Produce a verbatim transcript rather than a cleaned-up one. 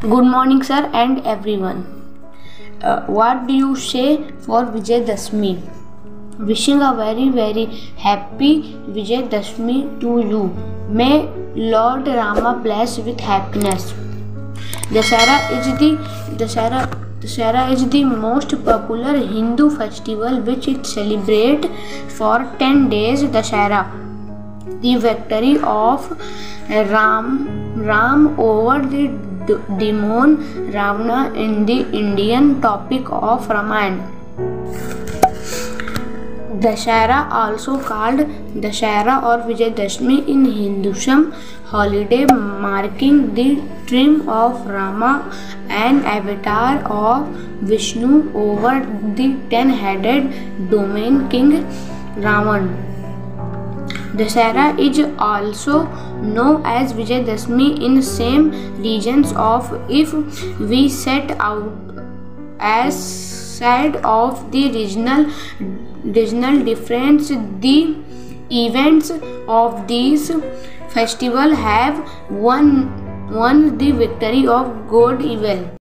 Good morning, sir, and everyone. Uh, what do you say for Vijayadashmi? Wishing a very very happy Vijayadashmi to you. May Lord Rama bless with happiness. Dasara is the Dasara Dasara is the most popular Hindu festival which it celebrates for ten days. Dasara, the victory of Ram Ram over the demon Ravana in the Indian topic of Ramayana. Dashera, also called Dashera or Vijayadashmi in Hinduism, holiday marking the triumph of Rama, an avatar of Vishnu over the ten-headed demon king Ravan. Dasara is also known as Vijayadashmi in same regions of. If we set out as side of the regional regional difference, the events of these festival have won won the victory of good evil.